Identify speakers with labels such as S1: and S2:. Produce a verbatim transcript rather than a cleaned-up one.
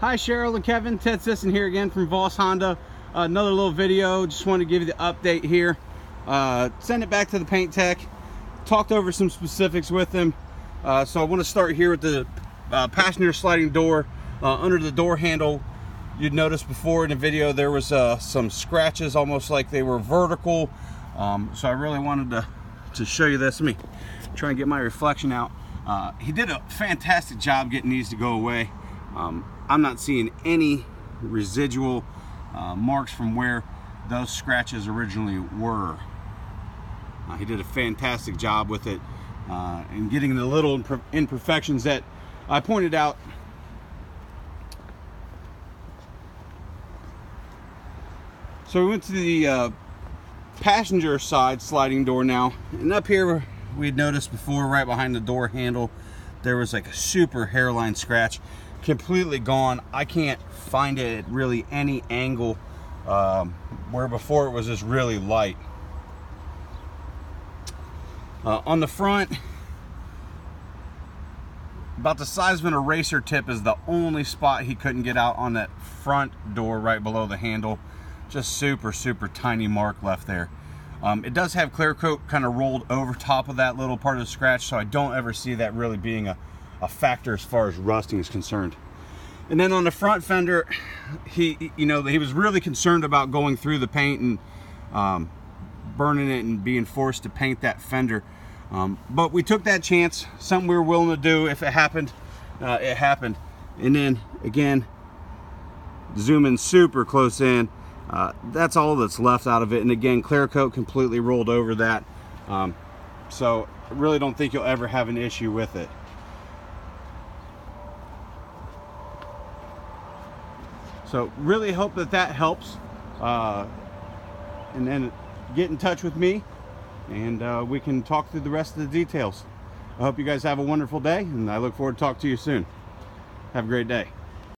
S1: Hi Cheryl and Kevin, Ted Sisson here again from Voss Honda. Uh, another little video, just wanted to give you the update here. Uh, send it back to the paint tech, talked over some specifics with him. Uh, so I want to start here with the uh, passenger sliding door. Uh, under the door handle, you'd notice before in the video there was uh, some scratches, almost like they were vertical. Um, so I really wanted to, to show you this. Let me try and get my reflection out. Uh, he did a fantastic job getting these to go away. Um, I'm not seeing any residual uh, marks from where those scratches originally were. Uh, he did a fantastic job with it uh, and getting the little imper imperfections that I pointed out. So we went to the uh, passenger side sliding door now, and up here we had noticed before, right behind the door handle, there was like a super hairline scratch. Completely gone. I can't find it at really any angle, um, where before it was just really light. Uh, on the front, about the size of an eraser tip is the only spot he couldn't get out on that front door right below the handle. Just super, super tiny mark left there. Um, it does have clear coat kind of rolled over top of that little part of the scratch, so I don't ever see that really being a a factor as far as rusting is concerned. And then on the front fender, he, you know, he was really concerned about going through the paint and um, burning it and being forced to paint that fender. Um, but we took that chance, something we were willing to do. If it happened, uh, it happened. And then again, zoom in super close in. Uh, that's all that's left out of it. And again, clear coat completely rolled over that. Um, so I really don't think you'll ever have an issue with it. So really hope that that helps. Uh, and then get in touch with me and uh, we can talk through the rest of the details. I hope you guys have a wonderful day, and I look forward to talking to you soon. Have a great day.